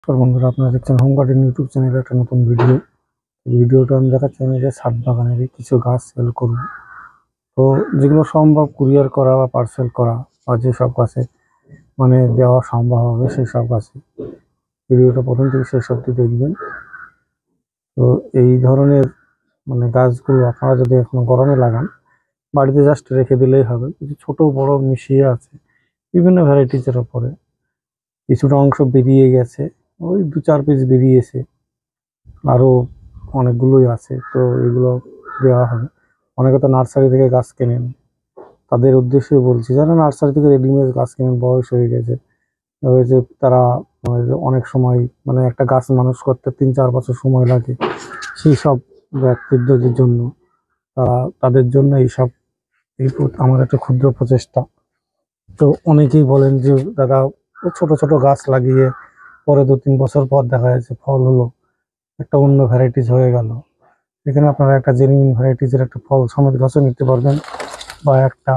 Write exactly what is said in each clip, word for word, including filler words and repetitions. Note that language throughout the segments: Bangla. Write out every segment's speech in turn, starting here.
নমস্কার বন্ধুরা, আপনারা দেখছেন হোম গার্ডেন ইউটিউব চ্যানেলে একটা নতুন ভিডিও। ভিডিওটা আমি দেখাচ্ছি আমি যে ছাদ বাগানেরই কিছু গাছ সেল করব। তো যেগুলো সম্ভব কুরিয়ার করা বা পার্সেল করা বা যেসব গাছে মানে দেওয়া সম্ভব হবে সেই সব গাছে ভিডিওটা প্রথম থেকে শেষ অবধি দেখবেন। তো এই ধরনের মানে গাছগুলো আপনারা যদি এখন গরমে লাগান, বাড়িতে জাস্ট রেখে দিলেই হবে। কিছু ছোট বড় মিশিয়ে আছে বিভিন্ন ভ্যারাইটিসের ওপরে। কিছুটা অংশ বেরিয়ে গেছে, ওই দু চার পিস বেরিয়েছে, আরও অনেকগুলোই আছে। তো এগুলো দেওয়া হবে। অনেকে তো নার্সারি থেকে গাছ কেনেন, তাদের উদ্দেশ্যে বলছি, যারা নার্সারি থেকে রেডিমেড গাছ কেনেন, বয়স হয়ে গেছে, হয়েছে তারা অনেক সময় মানে একটা গাছ মানুষ করতে তিন চার বছর সময় লাগে, সেই সব ব্যক্তিদের জন্য তারা তাদের জন্য এইসব এই আমার একটা ক্ষুদ্র প্রচেষ্টা। তো অনেকেই বলেন যে দাদা ছোট ছোট গাছ লাগিয়ে পরে দু তিন বছর পর দেখা যাচ্ছে ফল হলো, একটা অন্য ভ্যারাইটিস হয়ে গেল। এখানে আপনারা একটা জেনুইন ভ্যারাইটিসের একটা ফল সমেত গাছও নিতে পারবেন, বা একটা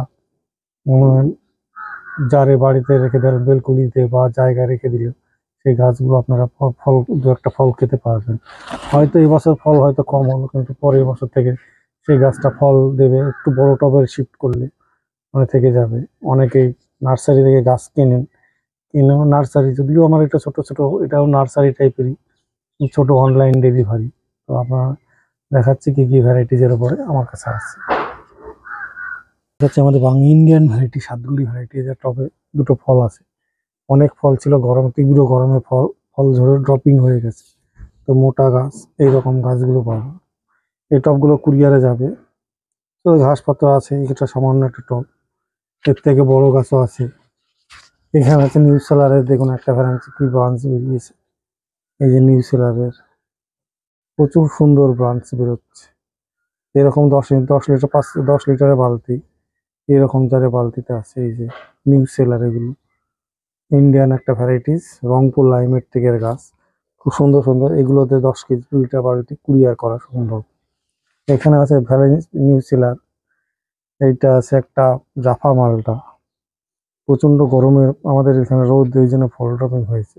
জারে বাড়িতে রেখে দেন, বেলকুনিতে বা জায়গায় রেখে দিলে সেই গাছগুলো আপনারা ফল দু একটা ফল খেতে পারবেন। হয়তো এই বছর ফল হয়তো কম হলো, কিন্তু পরের বছর থেকে সেই গাছটা ফল দেবে। একটু বড় টবে শিফট করলে মানে থেকে যাবে। অনেকেই নার্সারি থেকে গাছ কেনেন, কিনেও নার্সারি, যদিও আমার এটা ছোট ছোট, এটাও নার্সারি টাইপেরই, ছোট অনলাইন ডেলিভারি। তো আপনারা দেখাচ্ছি কি কি ভ্যারাইটিজের উপরে আমার কাছে আছে। হচ্ছে আমাদের বাংলা ইন্ডিয়ান ভ্যারাইটি, সাতগুলি ভ্যারাইটিজের টবে দুটো ফল আছে। অনেক ফল ছিল, গরম তীব্র গরমে ফল ফল ঝরে ড্রপিং হয়ে গেছে। তো মোটা গাছ এইরকম গাছগুলো পাবো। এই টবগুলো কুরিয়ারে যাবে। তো ঘাসপত্র আছে, এটা সামান্য একটা টব, এর থেকে বড় গাছও আছে। এখানে আছে নিউ সেলারের, দেখুন একটা ভ্যারাইটি কি ব্রাঞ্চ বেরিয়েছে। এই যে নিউ সেলারের প্রচুর সুন্দর ব্রাঞ্চ বেরোচ্ছে। এরকম দশ দশ লিটার পাঁচ দশ লিটারের বালতি, এরকম যারে বালতিতে আছে। এই যে নিউ সেলার, এগুলো ইন্ডিয়ান একটা ভ্যারাইটিস, রংপুর লাইমের থেকে গাছ, খুব সুন্দর সুন্দর। এগুলোতে দশ কেজি দু লিটার বালতি কুরিয়ার করা সম্ভব। এখানে আছে ভ্যারাইটিস নিউ সেলার। এইটা আছে একটা জাফা মালটা, প্রচন্ড গরমে আমাদের এখানে রোদ, এই জন্য ফল ড্রপিং হয়েছে।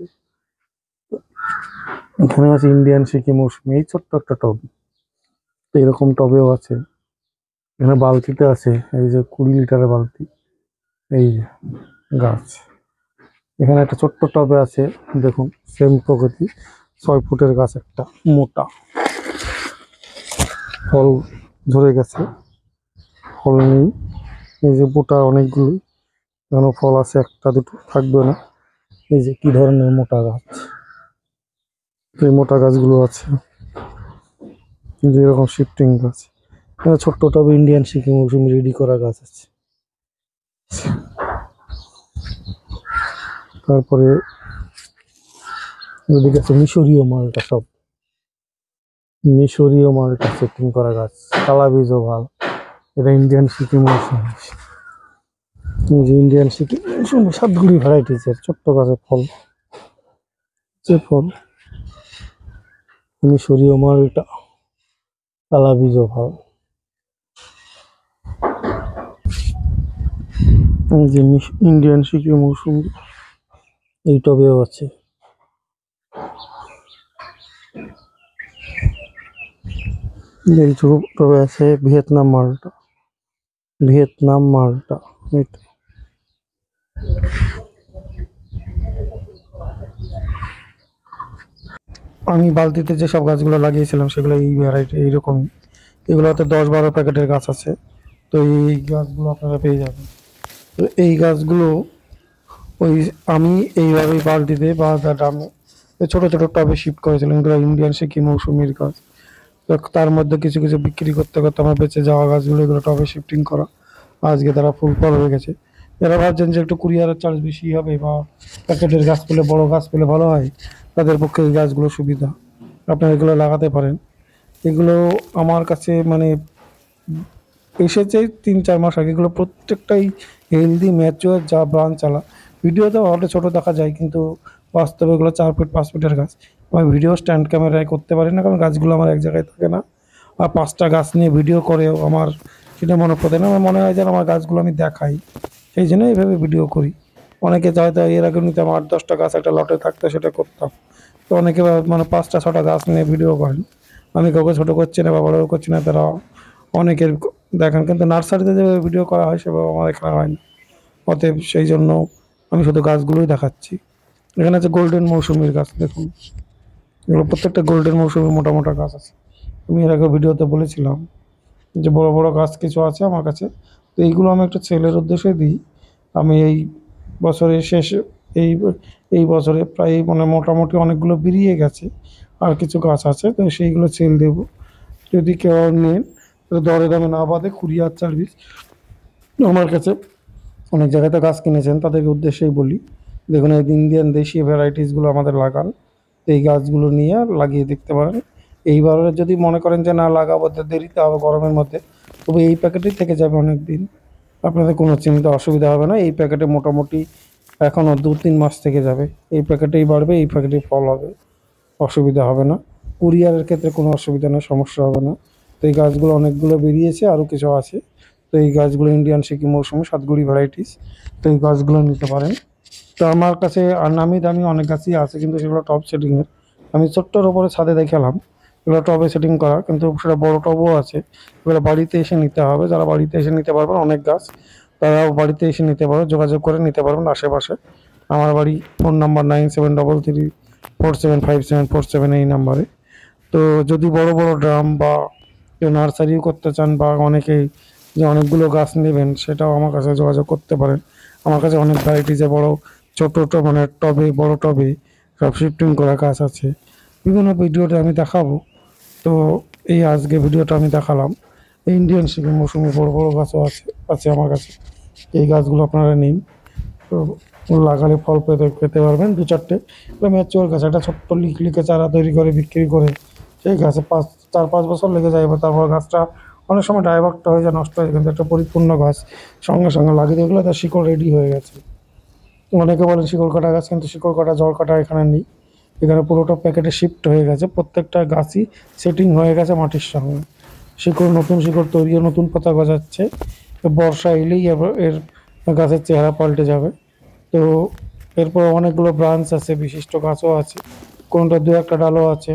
এখানে আছে ইন্ডিয়ান সিকি মৌসুমি, এই ছোট্ট একটা টব, এরকম টবেও আছে। এখানে বালতিতে আছে, এই যে কুড়ি লিটারের বালতি, এই গাছ। এখানে একটা ছোট্ট টবে আছে, দেখুন সেম প্রকৃতি, ছয় ফুটের গাছ, একটা মোটা, ফল ঝরে গেছে, ফল নেই। এই যে মোটা অনেকগুলো, এখনো ফল আছে, একটা দুটো থাকবে না। এই যে কি ধরনের মোটা গাছ, এই মোটা গাছগুলো আছে, যে এরকম শিফটিং গাছ। এখানে ছোট্ট টবে ইন্ডিয়ান সিকি মৌসুমি রেডি করা গাছ আছে। তারপরে এদিকে আছে মিশরীয় মালটা, সব মিশরীয় মালটা সেটিং করা গাছ, কালা বীজও ভালো। এটা ইন্ডিয়ান সিকিম মৌসুমি, যে ইন্ডিয়ান সিকিম মৌসুমি সাতগুলি ভ্যারাইটিসের ছোট্ট গাছের ফল, যে ফল মিশরীয় মালটা, কালা বীজও ভালো। যে ইন্ডিয়ান সিকিম মৌসুমি এই টবেও আছে। এই টবে আছে ভিয়েতনাম মালটা, ভিয়েতনাম মালটা। এটা আমি বালতিতে যেসব গাছগুলো লাগিয়েছিলাম সেগুলো এই ভ্যারাইটি এইরকম। এগুলোতে দশ বারো প্যাকেটের গাছ আছে। তো এই গাছগুলো আপনারা পেয়ে যাবেন। তো এই গাছগুলো ওই আমি এইভাবেই বালতিতে বা ড্রামে ছোটো ছোটো টবে শিফট করেছিলাম। এগুলো ইন্ডিয়ান সিকি মৌসুমির গাছ। তো তার মধ্যে কিছু কিছু বিক্রি করতে করতে আমার বেঁচে যাওয়া গাছগুলো এগুলো টবে শিফটিং করা, আজকে তারা ফুল ফল হয়ে গেছে। যারা ভাবছেন যে একটু কুরিয়ারের চার্জ বেশি হবে বা প্যাকেটের গাছ পেলে, বড় গাছ পেলে ভালো হয়, তাদের পক্ষে এই গাছগুলো সুবিধা, আপনারা এগুলো লাগাতে পারেন। এগুলো আমার কাছে মানে এসেছে তিন চার মাস আগে। এগুলো প্রত্যেকটাই হেলদি ম্যাচিওর, যা ব্রাঞ্চ চালা। ভিডিওতে অনেক ছোটো দেখা যায়, কিন্তু বাস্তবে এগুলো চার ফুট পাঁচ ফুটের গাছ। আমি ভিডিও স্ট্যান্ড ক্যামেরায় করতে পারি না, কারণ গাছগুলো আমার এক জায়গায় থাকে না। আর পাঁচটা গাছ নিয়ে ভিডিও করেও আমার সেটা মনে পড়ে না। আমার মনে হয় যেন আমার গাছগুলো আমি দেখাই, সেই জন্য এইভাবে ভিডিও করি। অনেকে হয়তো এর আগে নিতাম আট দশটা গাছ একটা লটে থাকতো, সেটা করতাম। তো অনেকে মানে পাঁচটা ছটা গাছ নিয়ে ভিডিও করেন, আমি কাউকে ছোটো করছি না বা বড় করছি না, তারা অনেকের দেখেন, কিন্তু নার্সারিতে যেভাবে ভিডিও করা হয় সেভাবে আমার এখানে হয়নি। অতএব সেই জন্য আমি শুধু গাছগুলোই দেখাচ্ছি। এখানে আছে গোল্ডেন মৌসুমির গাছ, দেখুন এগুলো প্রত্যেকটা গোল্ডেন মৌসুমি মোটা মোটা গাছ আছে। আমি এর আগে ভিডিওতে বলেছিলাম যে বড় বড় গাছ কিছু আছে আমার কাছে, তো এইগুলো আমি একটা ছেলের উদ্দেশ্যে দিই। আমি এই বছরের শেষে এই এই বছরে প্রায় মানে মোটামুটি অনেকগুলো বেরিয়ে গেছে, আর কিছু গাছ আছে, তো সেইগুলো সেল দেবো। যদি কেউ নেন তো দরে দামে না বাদে কুরিয়ার সার্ভিস আমার কাছে। অনেক জায়গাতে গাছ কিনেছেন তাদেরকে উদ্দেশ্যেই বলি, দেখুন এই ইন্ডিয়ান দেশি ভ্যারাইটিসগুলো আমাদের লাগান, তো এই গাছগুলো নিয়ে লাগিয়ে দেখতে পারেন। এইবারে যদি মনে করেন যে না লাগাবো, দেরিতে হবে গরমের মধ্যে, তবে এই প্যাকেটেই থেকে যাবে অনেক দিন, আপনাদের কোনো চিন্তা অসুবিধা হবে না। এই প্যাকেটে মোটামুটি এখনও দু তিন মাস থেকে যাবে, এই প্যাকেটেই বাড়বে, এই প্যাকেটেই ফল হবে, অসুবিধা হবে না। কুরিয়ারের ক্ষেত্রে কোনো অসুবিধা নেই, সমস্যা হবে না। তো এই গাছগুলো অনেকগুলো বেরিয়েছে, আরও কিছু আছে। তো এই গাছগুলো ইন্ডিয়ান সিকিম মৌসুমি সাতগুড়ি ভ্যারাইটিস, তো এই গাছগুলো নিতে পারেন। তো আমার কাছে আর নামি দামি অনেক গাছই আছে, কিন্তু সেগুলো টপ সেটিংয়ের। আমি ছোট্টর ওপরে ছাদে দেখালাম, এগুলো টবে সেটিং করা, কিন্তু সেটা বড় টবও আছে, এগুলো বাড়িতে এসে নিতে হবে। যারা বাড়িতে এসে নিতে পারবেন অনেক গাছ, তারাও বাড়িতে এসে নিতে পারো, যোগাযোগ করে নিতে পারবেন আশেপাশে। আমার বাড়ি phone number nine seven double three four seven five seven four seven এই নাম্বারে। তো যদি বড় বড় ড্রাম বা কেউ নার্সারিও করতে চান, বা অনেকেই যে অনেকগুলো গাছ নেবেন, সেটাও আমার কাছে যোগাযোগ করতে পারেন। আমার কাছে অনেক ভ্যারাইটিসে বড় ছোটো টো মানে টবে বড় টবে সব শিফটিং করা গাছ আছে, বিভিন্ন ভিডিওতে আমি দেখাবো। তো এই আজকে ভিডিওটা আমি দেখালাম, ইন্ডিয়ান সিকিম মৌসুমি বড় বড় গাছও আছে আছে আমার কাছে। এই গাছগুলো আপনারা নিন, তো লাগালে ফল পেতে পেতে পারবেন। দু চারটে ম্যাচিওর গাছ, একটা ছোট্ট লিক লিকে চারা তৈরি করে বিক্রি করে সেই গাছে পাঁচ চার পাঁচ বছর লেগে যায়, এবার তারপর গাছটা অনেক সময় ডাইভার্ট হয়ে যায়, নষ্ট হয়ে যায়, কিন্তু একটা পরিপূর্ণ গাছ সঙ্গে সঙ্গে লাগিয়ে দেখলে তার শিকড় রেডি হয়ে গেছে। অনেকে বলেন শিকড় কাটা গাছ, কিন্তু শিকড় কাটা জল কাটা এখানে নেই, এখানে পুরোটা প্যাকেটে শিফট হয়ে গেছে, প্রত্যেকটা গাছই সেটিং হয়ে গেছে মাটির সঙ্গে। শিকড় নতুন শিকড় তৈরি, নতুন পাতা গজাচ্ছে, তো বর্ষা এলেই এবার এর গাছের চেহারা পাল্টে যাবে। তো এরপর অনেকগুলো ব্রাঞ্চ আছে, বিশিষ্ট গাছও আছে, কোনটা দু একটা ডালও আছে।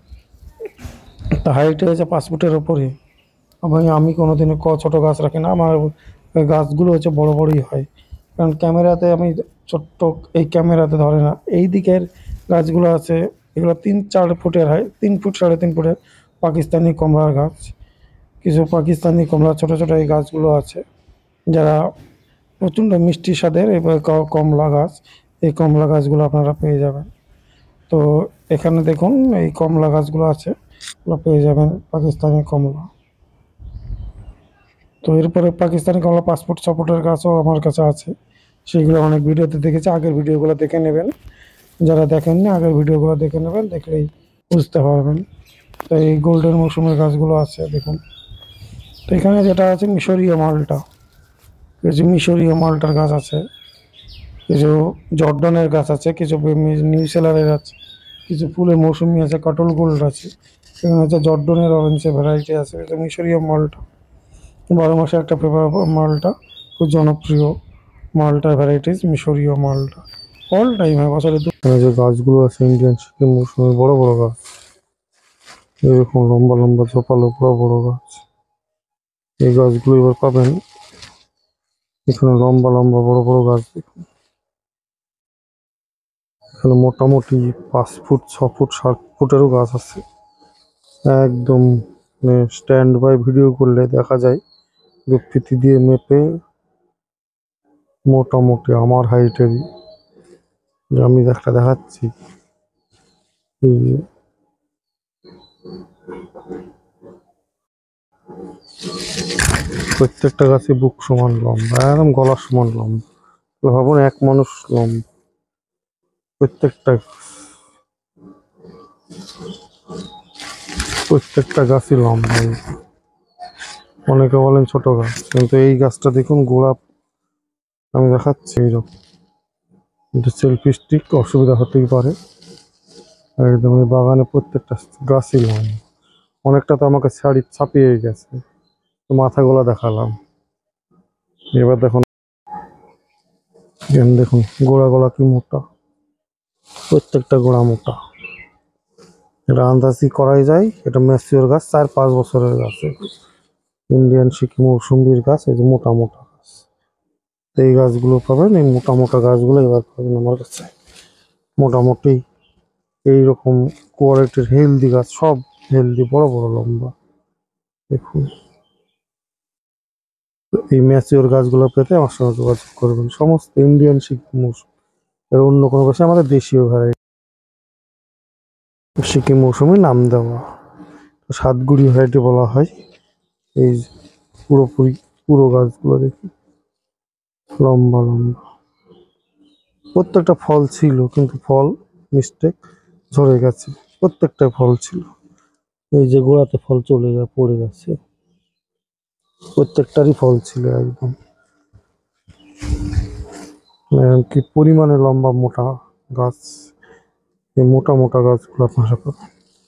তা হাইট হয়েছে পাঁচ ফুটের ওপরে। আমি আমি কোনোদিনও ক ছোটো গাছ রাখি না, আমার গাছগুলো হচ্ছে বড় বড়ই হয়, কারণ ক্যামেরাতে আমি ছোট্ট, এই ক্যামেরাতে ধরে না। এই দিকের গাছগুলো আছে, এগুলো তিন চার ফুটের হয়, তিন ফুট সাড়ে তিন ফুটের পাকিস্তানি কমলার গাছ। কিছু পাকিস্তানি কমলা ছোটো ছোটো এই গাছগুলো আছে, যারা প্রচণ্ড মিষ্টি স্বাদের এবার কমলা গাছ, এই কমলা গাছগুলো আপনারা পেয়ে যাবেন। তো এখানে দেখুন এই কমলা গাছগুলো আছে, এগুলো পেয়ে যাবেন পাকিস্তানি কমলা। তো এরপরে পাকিস্তানি কমলা পাঁচ ফুট ছ ফুটের গাছও আমার কাছে আছে, সেইগুলো অনেক ভিডিওতে দেখেছি, আগের ভিডিওগুলো দেখে নেবেন। যারা দেখেননি আগের ভিডিওগুলো দেখে নেবেন, দেখলেই বুঝতে পারবেন। তো এই গোল্ডেন মৌসুমের গাছগুলো আছে দেখুন। তো এখানে যেটা আছে মিশরীয় মালটা, কিছু মিশরীয় মালটার গাছ আছে, কিছু জর্ডনের গাছ আছে, কিছু নিউ সেলারের আছে, কিছু ফুলের মৌসুমি আছে, কাটল গোল্ড আছে, এখানে হচ্ছে জর্ডনের অরেঞ্জের ভ্যারাইটি আছে, এটা মিশরীয় মালটা বারো মাসে একটা পেপার মালটা, খুব জনপ্রিয় মালটার ভ্যারাইটিস মিশরীয় মালটা, অল টাইম হয় বছরে। এখানে যে গাছগুলো আছে ইন্ডিয়ান সিকিম মৌসুমি বড় বড় গাছ, এরকম লম্বা লম্বা ঝোপালো বড় বড় গাছ, এই গাছগুলো এবার পাবেন এখানে লম্বা লম্বা বড় বড় গাছ। দেখুন এখানে মোটামুটি পাঁচ ফুট ছ ফুট সাত ফুটেরও গাছ আছে, একদম স্ট্যান্ড বাই ভিডিও করলে দেখা যায় যে ফিতি দিয়ে মেপে মোটামুটি আমার হাইটেরই, যে আমি দেখা দেখাচ্ছি। প্রত্যেকটা গাছে বুক সমান লম্বা, একদম গলার সমান লম্বা, ভাবুন এক মানুষ লম্বা প্রত্যেকটা প্রত্যেকটা গাছই লম্বা। অনেকে বলেন ছোট গাছ, কিন্তু এই গাছটা দেখুন গোড়া আমি দেখাচ্ছি এইরকম, কিন্তু সেলফি স্টিক অসুবিধা হতেই পারে। একদম এই বাগানে প্রত্যেকটা গাছই লম্বা, অনেকটা তো আমাকে শাড়ি ছাপিয়ে গেছে, তো মাথাগুলো দেখালাম। এবার দেখুন দেখুন গোড়া গোড়া কি মোটা, প্রত্যেকটা গোড়া মোটা। এটা আন্দাজি করাই যায় এটা ম্যাচিওর গাছ, চার পাঁচ বছরের গাছ। ইন্ডিয়ান সিকি মৌসুম্বির গাছ, এই যে মোটা মোটা গাছ। এই গাছগুলো পাবেন, এই মোটা মোটা গাছগুলো এবার পাবেন আমার কাছে। মোটামুটি এইরকম কোয়ালিটির হেলদি গাছ, সব হেলদি, বড় বড় লম্বা। দেখুন, এই ম্যাচিওর গাছগুলো পেতে আমার সঙ্গে যোগাযোগ করবেন। সমস্ত ইন্ডিয়ান সিকি মৌসুম, এর অন্য কোনো গাছে আমাদের দেশীয় ভ্যারাইটি সিকি মৌসুমি নাম দেওয়া, সাতগুড়ি ভ্যারাইটি বলা হয়। এই পুরোপুরি পুরো গাছগুলো দেখি লম্বা লম্বা, প্রত্যেকটা ফল ছিল কিন্তু ফল মিস্টেক ঝরে গেছে, প্রত্যেকটা ফল ছিল। এই যে গোড়াতে ফল চলে যা পড়ে গেছে, প্রত্যেকটারই ফল ছিল একদম। কি পরিমাণে লম্বা মোটা গাছ, এই মোটা মোটা গাছগুলো আপনারা পাবেন।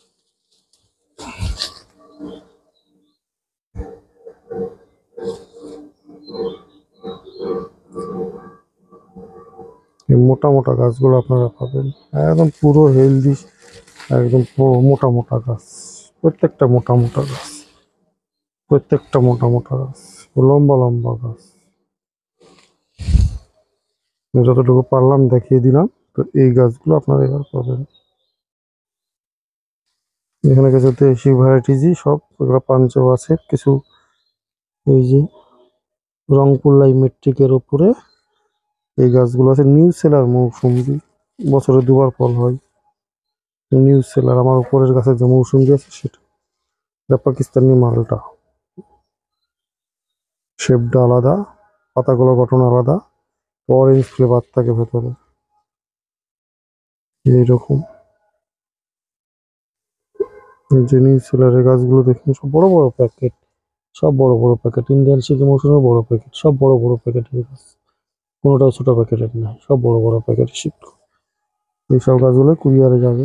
এই মোটা মোটা গাছগুলো আপনারা পাবেন, একদম পুরো হেলদি, একদম পুরো মোটা মোটা গাছ, প্রত্যেকটা মোটা মোটা গাছ, প্রত্যেকটা মোটা মোটা গাছ, লম্বা লম্বা গাছ। যতটুকু পারলাম দেখিয়ে দিলাম। তো এই গাছগুলো আপনারা এবার পাবেন। এখানে কিছু দেশি ভ্যারাইটিজই সব, এগুলো পাঞ্চও আছে কিছু। এই যে রংপুর লাই মেট্রিকের উপরে এই গাছগুলো আছে। নিউ সেলার মৌসুমি, বছরে দুবার ফল হয়। নিউ সেলার আমার উপরের গাছে যে মৌসুমি আছে সেটা, এটা পাকিস্তানি মালটা। শেপটা আলাদা, পাতাগুলো গঠন আলাদা, অরেঞ্জ ফ্লেভার থাকে ভেতরে এইরকম। যে নিউ সেলারের গাছগুলো দেখুন, সব বড় বড় প্যাকেট, সব বড় বড় প্যাকেট। ইন্ডিয়ান সিকি মৌসুমের বড় প্যাকেট, সব বড় বড় প্যাকেটের গাছ, কোনোটাও ছোট প্যাকেটের না, সব বড় বড় প্যাকেটের শিফট। এইসব গাছগুলো কুরিয়ারে যাবে।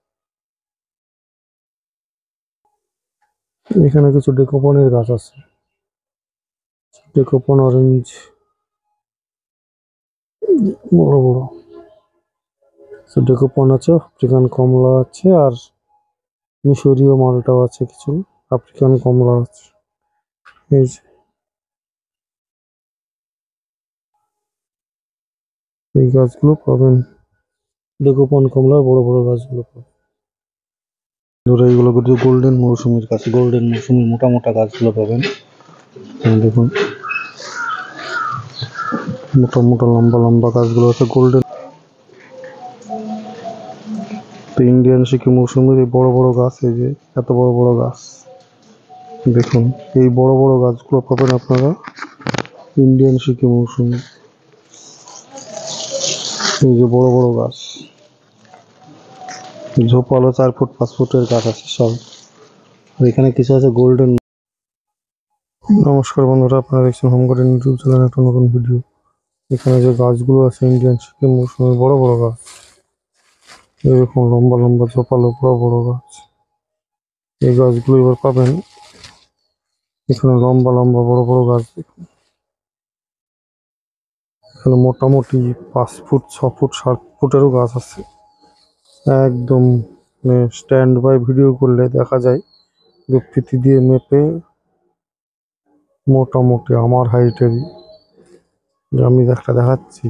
এখানে কিছু ডেকোপনের গাছ আছে, ডেকোপন অরেঞ্জ, বড় বড় ডেকোপন আছে, আফ্রিকান কমলা আছে, আর মিশরীয় মালটাও আছে কিছু, আফ্রিকান কমলা আছে। এই যে এই গাছগুলো পাবেন, ডেকোপন কমলার বড় বড় গাছগুলো পাবেন। ধরো এইগুলো কিন্তু গোল্ডেন মৌসুমীর গাছ, গোল্ডেন মৌসুমীর মোটা মোটা গাছগুলো পাবেন। দেখুন মোটা মোটা লম্বা লম্বা গাছগুলো আছে গোল্ডেন। তো ইন্ডিয়ান সিকি মৌসুমীর এই বড় বড় গাছ, এই যে এত বড় বড় গাছ দেখুন, এই বড় বড় গাছগুলো পাবেন আপনারা ইন্ডিয়ান সিকি মৌসুমী। এই যে বড় বড় গাছ, ঝোপালো চার ফুট পাঁচ ফুটের গাছ আছে সব। এখানে কিছু আছে গোল্ডেন। নমস্কার বন্ধুরা, আপনারা দেখছেন হোম গার্ডেন ইউটিউব চ্যানেলের একটা নতুন ভিডিও। এখানে যে গাছগুলো আছে ইন্ডিয়ান সিকি মৌসুমের বড় বড় গাছ, এরকম লম্বা লম্বা ঝোপালো বড় বড় গাছ। এই গাছগুলো এবার পাবেন এখানে, লম্বা লম্বা বড় বড় গাছ দেখুন। এখানে মোটামুটি পাঁচ ফুট ছ ফুট সাত ফুটেরও গাছ আছে। একদম স্ট্যান্ড বাই ভিডিও করলে দেখা যায় যে ফিতি দিয়ে মেপে মোটামুটি আমার হাইটেরই, আমি একটা দেখাচ্ছি।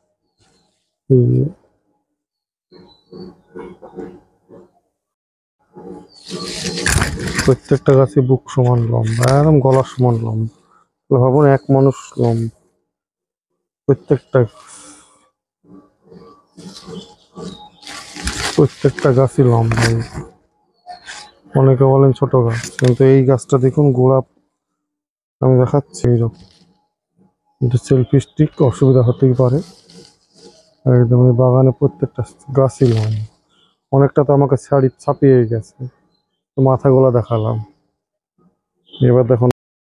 প্রত্যেকটা গাছে বুক সমান লম্বা, একদম গলার সমান লম্বা, ভাবুন এক মানুষ লম্বা প্রত্যেকটা, প্রত্যেকটা গাছই লম্বা। অনেকে বলেন ছোট গাছ, কিন্তু এই গাছটা দেখুন গোড়া, আমি দেখাচ্ছি এইরকম। সেলফি স্টিক অসুবিধা হতেই পারে। একদম এই বাগানে প্রত্যেকটা গাছই লম্বা, অনেকটা তো আমাকে শাড়ি ছাপিয়ে গেছে, তো মাথাগুলো দেখালাম। এবার দেখুন,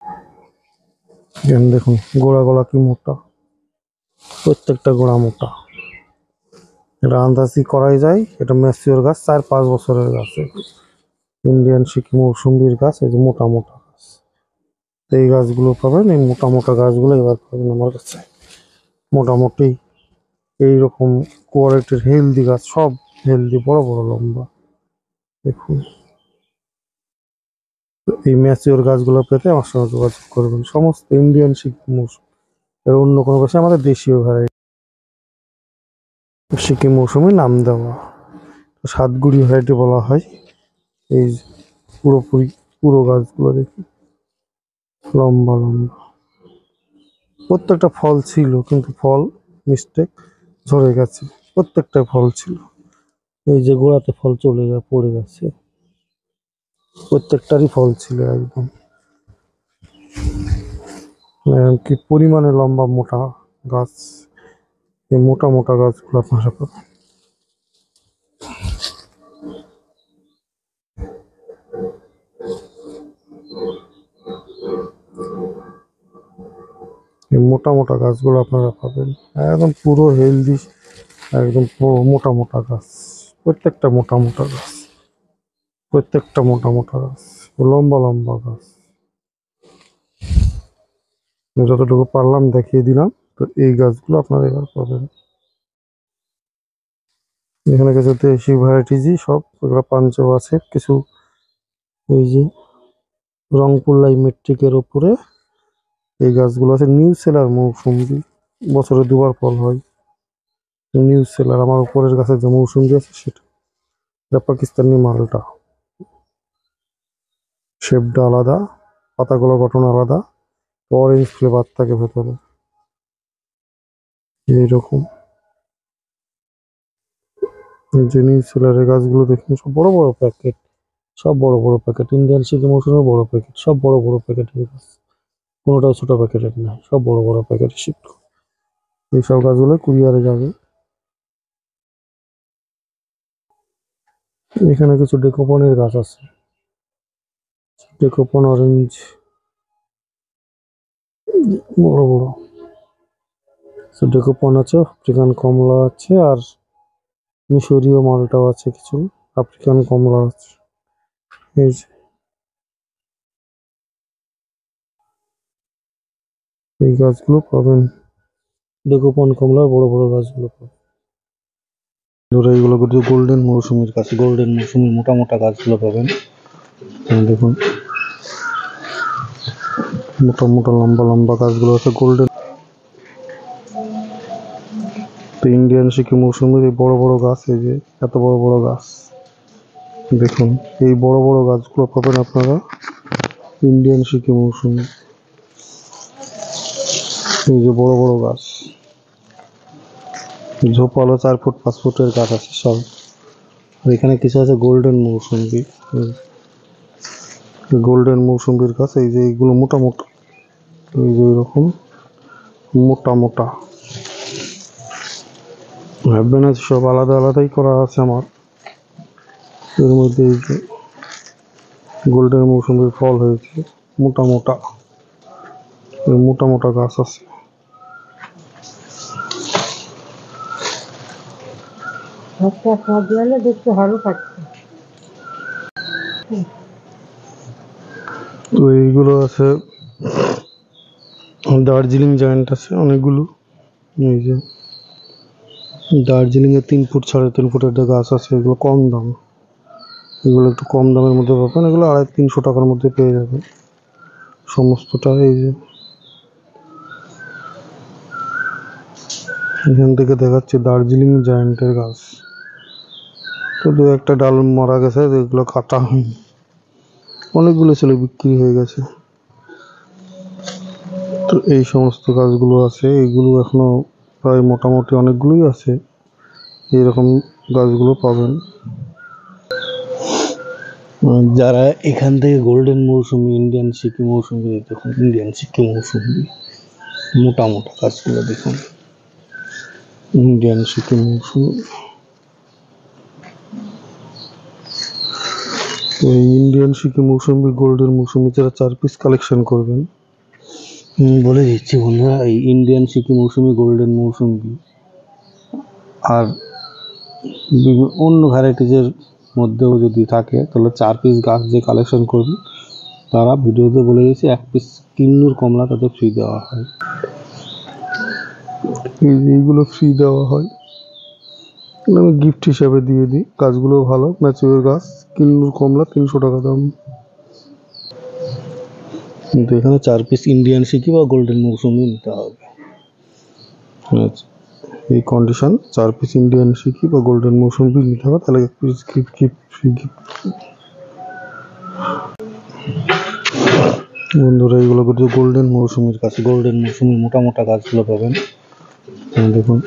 দেখুন গোড়া গোড়া কি মোটা, প্রত্যেকটা গোড়া মোটা। এটা আন্দাজি করাই যায় এটা ম্যাচিওর গাছ, চার পাঁচ বছরের গাছ। ইন্ডিয়ান সিকি মৌসুম্বির গাছ, এই যে মোটা মোটা গাছ। এই গাছগুলো পাবেন, এই মোটা মোটা গাছগুলো এবার পাবেন আমার কাছে। মোটামুটি এইরকম কোয়ালিটির হেলদি গাছ, সব হেলদি, বড় বড় লম্বা। দেখুন, এই ম্যাচিওর গাছগুলো পেতে আমার সঙ্গে যোগাযোগ করবেন। সমস্ত ইন্ডিয়ান সিকিম মৌসুমি, এর অন্য কোনো গাছে আমাদের দেশীয় ভ্যারাইটি সিকিম মৌসুমি নাম দেওয়া। সাতগুড়ি ভ্যারাইটি বলা হয়। এই পুরোপুরি পুরো গাছগুলো দেখুন, লম্বা লম্বা। প্রত্যেকটা ফল ছিল, কিন্তু ফল মিস্টেক ঝরে গেছে। প্রত্যেকটা ফল ছিল, এই যে গোড়াতে ফল চলে গেছে, পড়ে গেছে। প্রত্যেকটারই ফল ছিল একদম, কি পরিমাণে লম্বা মোটা গাছ। এই মোটা মোটা গাছগুলো আপনারা পাবেন। এই মোটা মোটা গাছগুলো আপনারা পাবেন, একদম পুরো হেলদি, একদম পুরো মোটা মোটা গাছ। প্রত্যেকটা মোটা মোটা গাছ, প্রত্যেকটা মোটা মোটা গাছ, লম্বা লম্বা গাছ। যতটুকু পারলাম দেখিয়ে দিলাম। তো এই গাছগুলো আপনারা এবার পাবেন। এখানে কিছু দেশি ভ্যারাইটিজই সব, এগুলো পাঞ্চও আছে কিছু। এই যে রংপুর লাই মেট্রিকের ওপরে এই গাছগুলো আছে। নিউ সেলার মৌসুমি, বছরে দুবার ফল হয়। নিউ সেলার আমার উপরের গাছের যে মৌসুমি আছে সেটা, এটা পাকিস্তানি মালটা। শেপটা আলাদা, পাতাগুলো গঠন আলাদা, অরেঞ্জ ফ্লেভার থাকে ভেতরে এইরকম। যে নিউ সেলারের গাছগুলো দেখুন, সব বড় বড় প্যাকেট, সব বড় বড় প্যাকেট। ইন্ডিয়ান সিকিম মৌসুমের বড় প্যাকেট, সব বড় বড় প্যাকেটের গাছ, কোনোটাও ছোট প্যাকেটের না, সব বড় বড় প্যাকেটের শিফট। এইসব গাছগুলো কুরিয়ারে যাবে। এখানে কিছু ডেকোপনের গাছ আছে, ডেকোপন অরেঞ্জ, বড় বড় ডেকোপন আছে, আফ্রিকান কমলা আছে, আর মিশরীয় মালটাও আছে কিছু, আফ্রিকান কমলা আছে। এই যে এই গাছগুলো পাবেন, ডেকোপন কমলার বড় বড় গাছগুলো পাবেন। ধরো এইগুলো কিন্তু গোল্ডেন মৌসুমির গাছ, গোল্ডেন মৌসুমির মোটা মোটা গাছগুলো পাবেন। দেখুন মোটা মোটা লম্বা লম্বা গাছগুলো আছে গোল্ডেন। তো ইন্ডিয়ান সিকিম মৌসুমির এই বড় বড় গাছ, এই যে এত বড় বড় গাছ দেখুন, এই বড় বড় গাছগুলো পাবেন আপনারা ইন্ডিয়ান সিকিম মৌসুমি। এই যে বড় বড় গাছ, ঝোপালো চার ফুট পাঁচ ফুটের গাছ আছে সব। এখানে কিছু আছে গোল্ডেন মৌসুমি, গোল্ডেন মৌসুমির গাছ। এই যে এইগুলো মোটা মোটা, এই যে এরকম মোটা মোটা ভাববেন, সব আলাদা আলাদাই করা আছে আমার। এর মধ্যে এই যে গোল্ডেন মৌসুমির ফল হয়েছে, মোটা মোটা মোটা মোটা গাছ আছে। তো এইগুলো আছে, দার্জিলিং জায়ান্ট আছে অনেকগুলো। এই যে দার্জিলিং এর তিন ফুট সাড়ে তিন ফুটের একটা গাছ আছে, এগুলো কম দাম, এগুলো একটু কম দামের মধ্যে পাবেন। এগুলো আড়াই তিনশো টাকার মধ্যে পেয়ে যাবেন সমস্তটা। এই যে এখান থেকে দেখাচ্ছে দার্জিলিং জায়ান্টের গাছ। তো দু একটা ডাল মারা গেছে, এগুলো কাটা হয়নি, অনেকগুলো ছিল বিক্রি হয়ে গেছে। তো এই সমস্ত গাছগুলো আছে, এইগুলো এখনো প্রায় মোটামুটি অনেকগুলোই আছে। এইরকম গাছগুলো পাবেন। যারা এখান থেকে গোল্ডেন মৌসুমি, ইন্ডিয়ান সিকিম মৌসুমি দেখুন, ইন্ডিয়ান সিকিম মৌসুমি মোটা মোটা গাছগুলো দেখুন, ইন্ডিয়ান সিকিম মৌসুমি। এই ইন্ডিয়ান সিকিম মৌসুমি, গোল্ডেন মৌসুমি যারা চার পিস কালেকশন করবেন, বলে দিচ্ছি বন্ধুরা, এই ইন্ডিয়ান সিকিম মৌসুমি, গোল্ডেন মৌসুমি আর অন্য ভ্যারাইটিজের মধ্যেও যদি থাকে, তাহলে চার পিস গাছ যে কালেকশন করবে তারা ভিডিওতে বলে দিয়েছি, এক পিস কিন্নুর কমলা তাদের ফ্রি দেওয়া হয়। এইগুলো ফ্রি দেওয়া হয়। আমি গিফট হিসাবে দিয়ে দিই। গাছগুলো ভালো ম্যাচিওর গাছ, কিন্নুর কমলা তিনশো টাকা দাম। কিন্তু এখানে চার পিস ইন্ডিয়ান সিকি বা গোল্ডেন মৌসুমি নিতে হবে। এই কন্ডিশন, চার পিস ইন্ডিয়ান সিকি বা গোল্ডেন মৌসুমি নিতে হবে, তাহলে এক piece gift gift free gift. বন্ধুরা এইগুলো কিন্তু গোল্ডেন মৌসুমির গাছ, গোল্ডেন মৌসুমির মোটা মোটা গাছগুলো পাবেন। দেখুন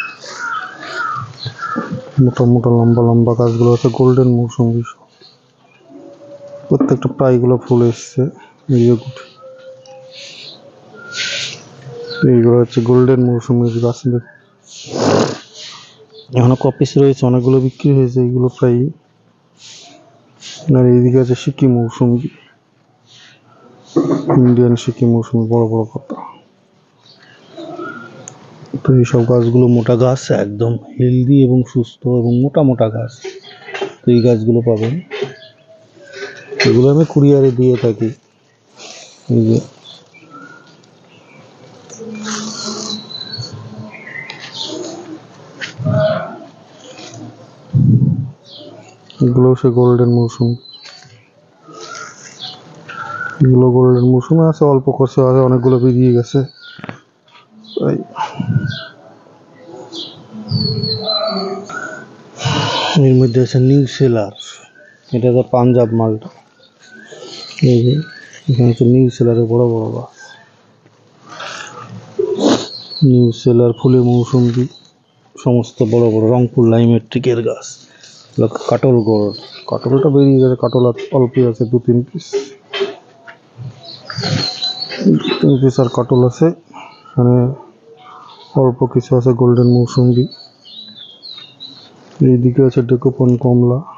মোটা মোটা লম্বা লম্বা গাছগুলো আছে গোল্ডেন মৌসুমি, প্রত্যেকটা প্রায়গুলো ফুল এসছে। এইগুলো হচ্ছে গোল্ডেন মৌসুমির গাছ। এখনো কপিস রয়েছে, অনেকগুলো বিক্রি হয়েছে এইগুলো প্রায়। আর এইদিকে আছে সিকি মৌসুমি, ইন্ডিয়ান সিকি মৌসুমি, বড় বড় পাতা। তো এইসব গাছগুলো মোটা গাছ, একদম হেলদি এবং সুস্থ এবং মোটা মোটা গাছ। তো এই গাছগুলো পাবেন, এগুলো আমি কুরিয়ারে দিয়ে থাকি। এই যে এগুলো সে গোল্ডেন মৌসুমি, এগুলো গোল্ডেন মৌসুমি আছে, অল্প করছে আছে, অনেকগুলো বেরিয়ে গেছে। এর মধ্যে আছে নিউ সেলার, এটা তো পাঞ্জাব মালটা। এই যে এখানে হচ্ছে নিউ সেলারের বড় বড় গাছ, নিউ সেলার ফুলে মৌসুমি সমস্ত বড় বড় রংপুর লাইমেট্রিকের গাছ। কাটল গোড়, কাটলটা বেরিয়ে গেছে, কাটল অল্পই আছে, দু তিন পিস তিন পিস আর কাটল আছে। এখানে অল্প কিছু আছে গোল্ডেন মৌসুমি। এইদিকে আছে ডেকোপন কমলা।